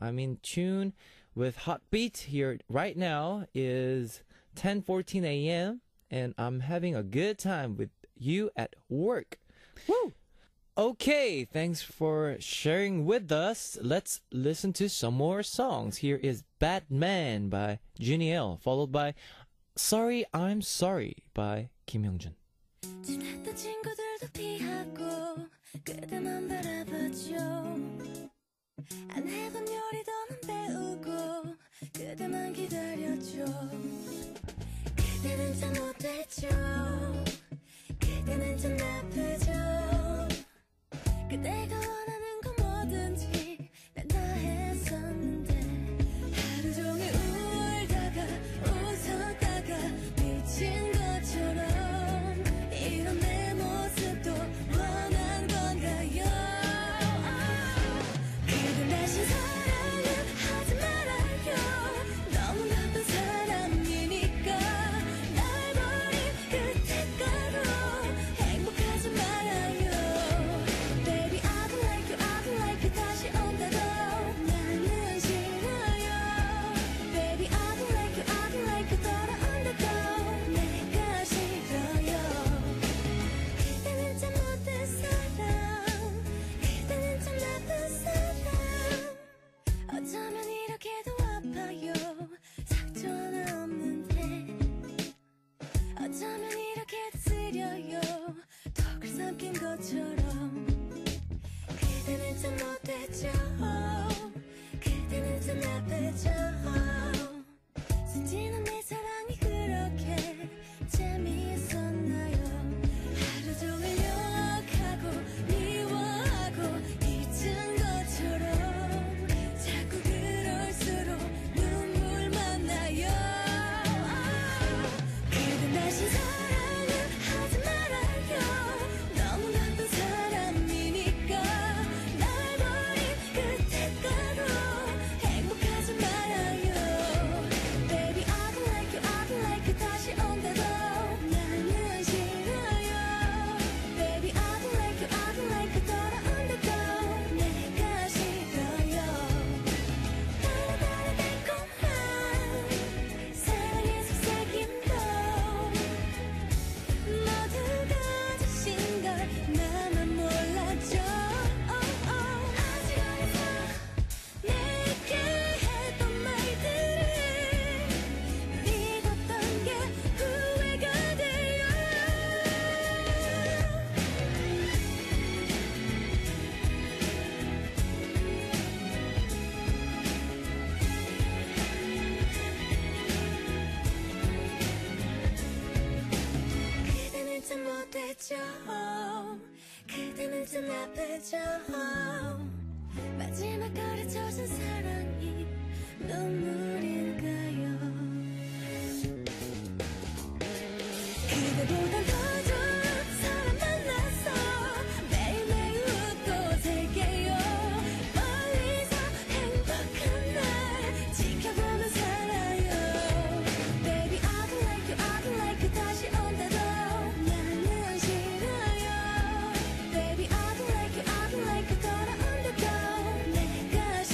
I'm in tune with Hot Beat here right now is 10:14 a.m. and I'm having a good time with you at work. Woo! Okay, thanks for sharing with us. Let's listen to some more songs. Here is Bad Man by Junnie L, followed by Sorry I'm Sorry by 김영준. 친했던 친구들도 피하고 그대만 바라봤죠. 안 해본 요리도 난 배우고 그대만 기다렸죠. 그대는 참 못됐죠. 그대는 참 나쁘죠. 그대가 원하는 건 뭐든지 난 다 했었는데 하루 종일 울다가 웃었다가 미친 것처럼 이런 내 모습도 원한 건가요? 그대 다시 사랑은 하지 말아요. 너무 나쁜 사람이니까 날 버린 그 대가로 행복하지 말아요. Baby I don't like you, I don't like you 다시 온다고 나는 싫어요. Baby I don't like you, I don't like you 돌아온다고 내가 싫어요. 그대는 참 못된 사람, 그대는 참 나쁜 사람. 어쩌면 이렇게도 아파요. 상처 하나 없는데 어쩌면 이렇게도 쓰려요. 덕을 삼킨 것처럼 그대는 참 못됐죠. 그대는 참 나쁘죠. 순진한 내 사랑이 그렇게 재미있었나요? 하루 종일 욕하고 미워하고 잊은 것처럼 자꾸 그럴수록 눈물만 나요. 그댄 다시 사랑은 하지 말아요. 너무 나쁜 사람이니까 날 버린 그 대가로 행복하지 말아요. Baby I don't like you, I don't like you 다시 온다고 나는 싫어요. Baby I don't like you, I don't like you 돌아온다고 내가 싫어요. 따라따라 달콤한 사랑의 속삭임도 모두가 주신 걸 나만 몰랐죠. 아직 어려서 내게 했던 말들을 믿었던 게 후회가 돼요. 그대는 참 못됐죠. 그대는 참 나쁘죠. 마지막 가르쳐준 사랑이 눈물일까요? 그대보단 더 좋은 사람 만나서 매일매일 웃고 살게요. 멀리서 행복한 날 지켜보며 살아요. Baby I don't like you, I don't like you 다시 온다고 나는 싫어요. Baby I don't like you, I don't like you 돌아온다고 내가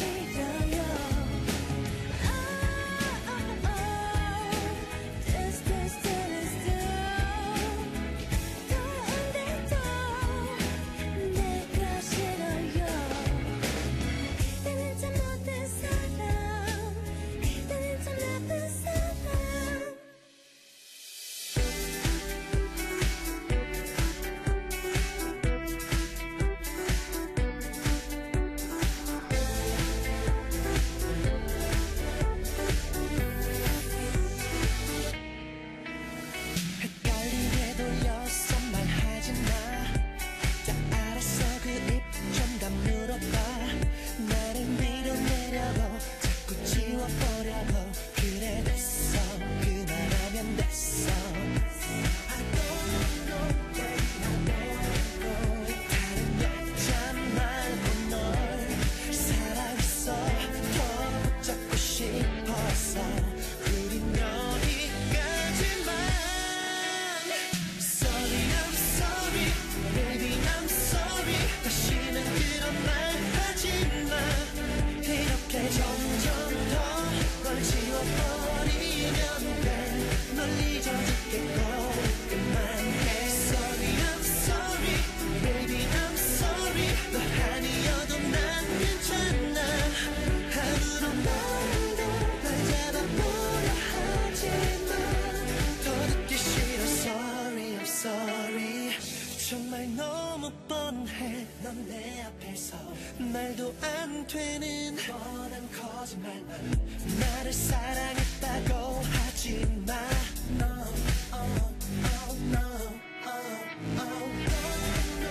거짓말 나를 사랑했다고 하지마 No oh, oh, no oh, oh, no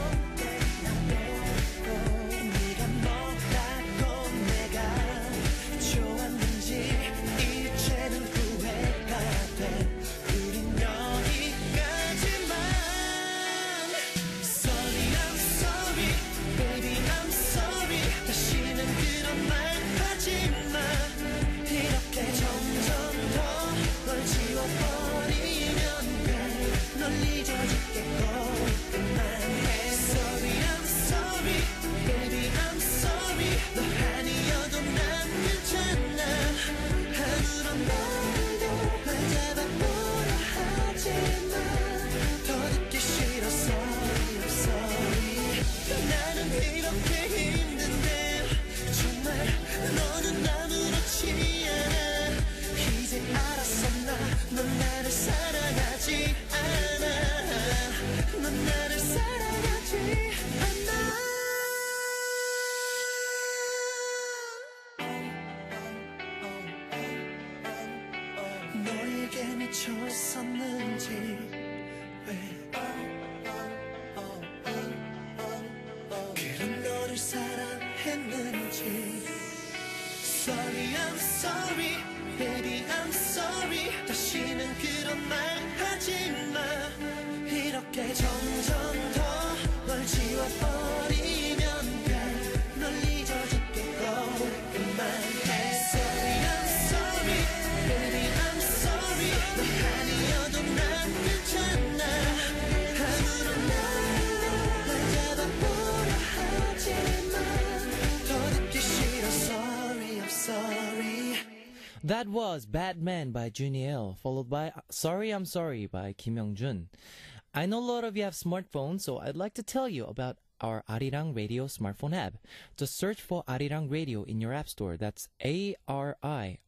네가 뭐라고 내가 좋았는지 이제는 후회가 돼 우린 여기까지만 Sorry I'm sorry baby I'm sorry 다시는 그런 말 하지마 이렇게 점점 더 널 지워버리면 돼널 잊어줄겠고 그만해 Sorry I'm sorry baby I'm sorry 너 아니어도 난 괜찮아 아무런 말도 날 잡아보려 하지마 더 듣기 싫어 Sorry I'm sorry 나는 이렇게 힘든데 정말 너는 아무렇지 않아 이제 알았어 넌 나를 사랑하지 않아 넌 나를 사랑하지 않아 너에게 미쳤었는지 왜 그런 너를 사랑했는지 Sorry I'm sorry baby I'm sorry 다시는 그런 말 하지마 이렇게 점점 더 널 지워버리면 돼널 잊어줄겠고 그만해 Sorry I'm sorry baby I'm sorry 너 아니어도 난 괜찮아 아무런 말도 날 잡아보려 하지마 더 듣기 싫어 Sorry I'm sorry That was Bad Man by Juniel, followed by Sorry I'm Sorry by Kim Young-jun. I know a lot of you have smartphones, so I'd like to tell you about our Arirang Radio smartphone app. Just search for Arirang Radio in your app store. That's ARIRANG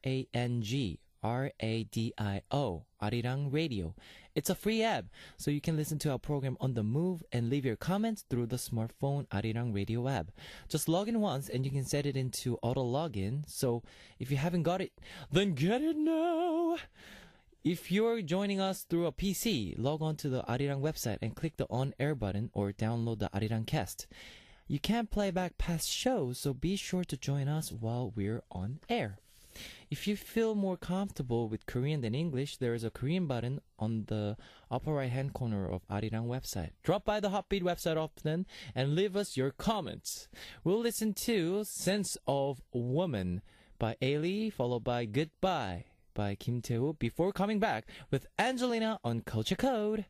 RADIO, Arirang Radio. It's a free app, so you can listen to our program on the move and leave your comments through the smartphone Arirang Radio app. Just log in once and you can set it into auto login. So if you haven't got it, then get it now. If you're joining us through a PC, log on to the Arirang website and click the on-air button or download the Arirang cast. You can't play back past shows, so be sure to join us while we're on air. If you feel more comfortable with Korean than English, there is a Korean button on the upper right-hand corner of Arirang website. Drop by the Hotbeat website often and leave us your comments. We'll listen to Sense of Woman by Ailey, followed by Goodbye by Kim Tae-woo, before coming back with Angelina on Culture Code.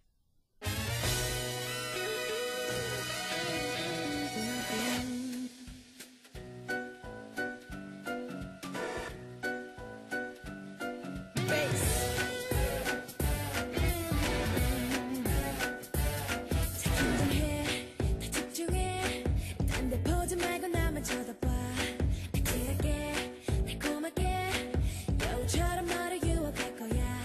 여우처럼 너를 유혹할 거야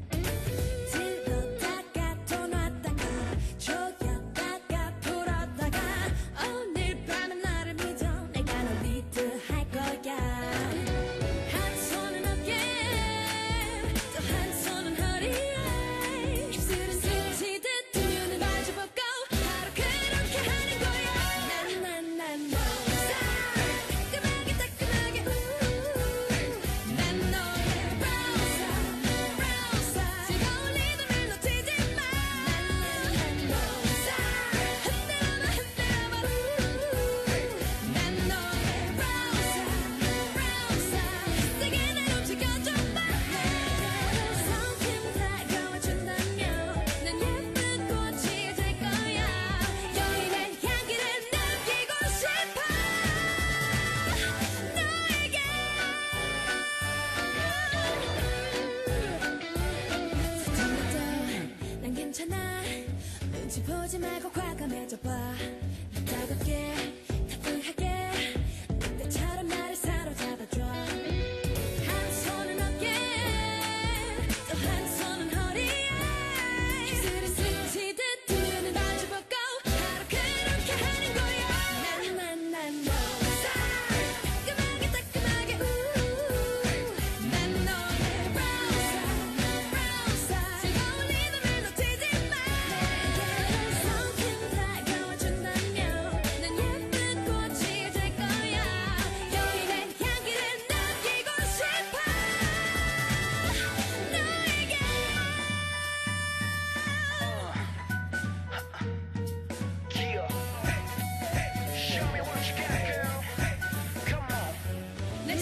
보지 말고 과감해져봐 따갑게 따뜻하게 그때처럼 나를 사로잡아줘 한 손은 어깨 또 한 손은 허리에 입술은 스치듯 두 눈을 마주보고 바로 그렇게 하는 거야 난 너 따끔하게 따끔하게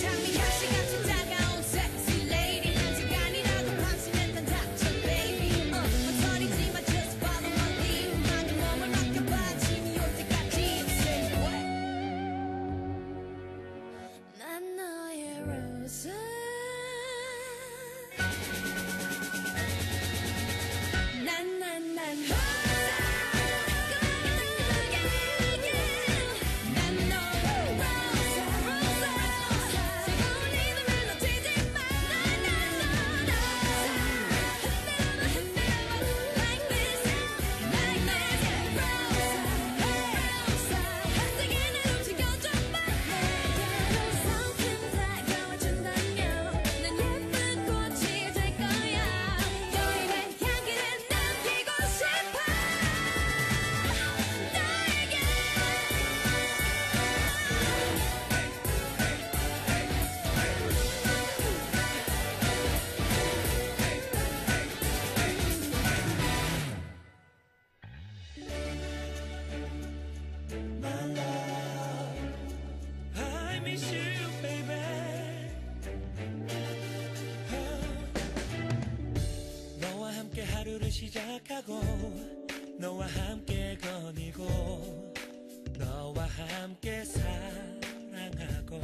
장미향씨 같은 차가운 sexy lady 한 시간이라도 방심했던 닥쳐 baby 헛소리지만 just follow my lead 내 몸을 맡겨봐 짐이 올 때까지 say what 난 너의 rose 난난난 I miss you, baby. 너와 함께 하루를 시작하고 너와 함께 거니고 너와 함께 사랑하고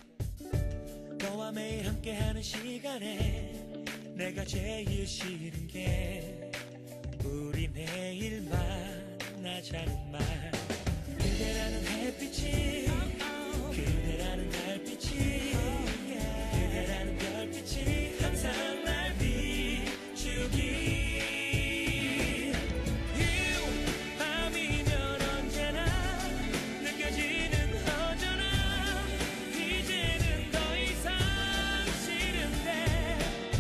너와 매일 함께하는 시간에 내가 제일 싫은 게 우리 내일 만나자는 말 그대라는 햇빛이 그대라는 달빛이 그대라는 별빛이 항상 날 비추기 밤이면 언제나 느껴지는 허전함 이제는 더 이상 싫은데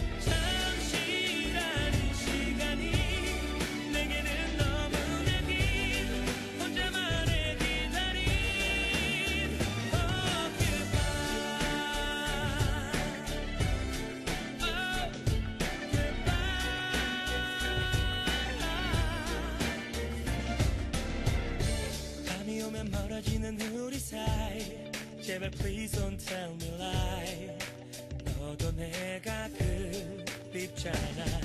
잠시라는 시간이 내게는 너무나 긴 혼자만의 기다림 밤이 오면 멀어지는 우리 사이 제발 please don't tell me lie 너도 내가 그립잖아